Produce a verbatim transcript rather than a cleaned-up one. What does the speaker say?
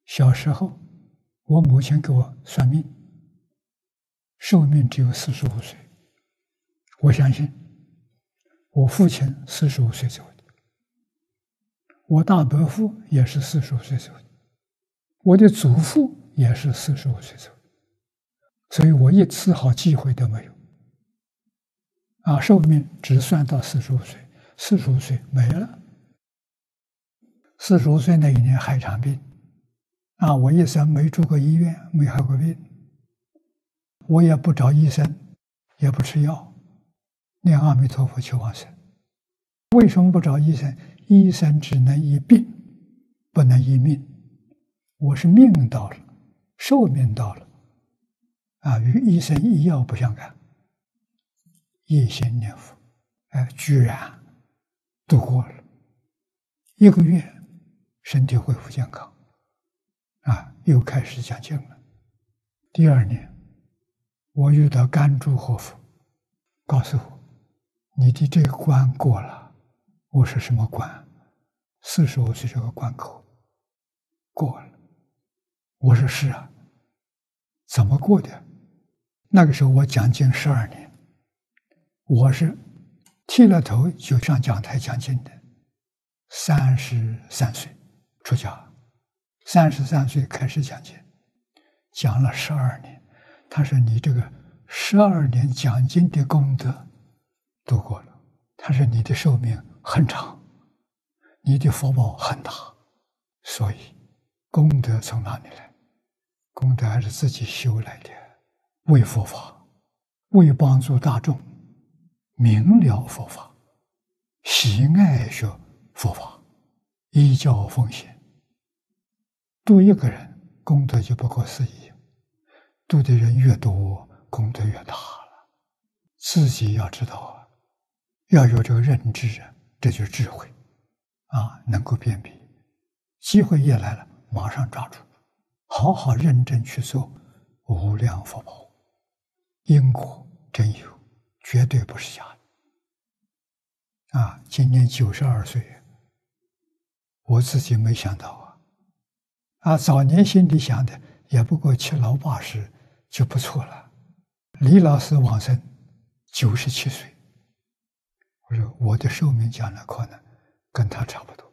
小时候，我母亲给我算命，寿命只有四十五岁。我相信，我父亲四十五岁走的，我大伯父也是四十五岁走的，我的祖父也是四十五岁走的，所以我一丝毫忌讳都没有。啊，寿命只算到四十五岁，四十五岁没了。四十五岁那一年害场病，啊，我一生没住过医院，没害过病，我也不找医生，也不吃药，念阿弥陀佛求往生。为什么不找医生？医生只能医病，不能医命。我是命到了，寿命到了，啊，与医生医药不相干。一心念佛，哎，居然度过了一个月，身体恢复健康，啊，又开始讲经了。第二年，我遇到甘珠活佛，告诉我，你的这个关过了。我说什么关？四十五岁这个关口过了。我说是啊，怎么过的？那个时候我讲经十二年。我是剃了头就上讲台讲经的，三十三岁出家，三十三岁开始讲经，讲了十二年。他说：“你这个十二年讲经的功德度过了。”他说：“你的寿命很长，你的福报很大，所以功德从哪里来？功德还是自己修来的，为佛法，为帮助大众。”明了佛法，喜爱学佛法，依教奉献，度一个人功德就不可思议，度的人越多，功德越大了。自己要知道啊，要有这个认知啊，这就是智慧啊，能够辨别。机会一来了，马上抓住，好好认真去做无量福报，因果真有，绝对不是假的。啊，今年九十二岁，我自己没想到啊！啊，早年心里想的也不过七老八十就不错了。李老师往生九十七岁，我说我的寿命将来可能跟他差不多。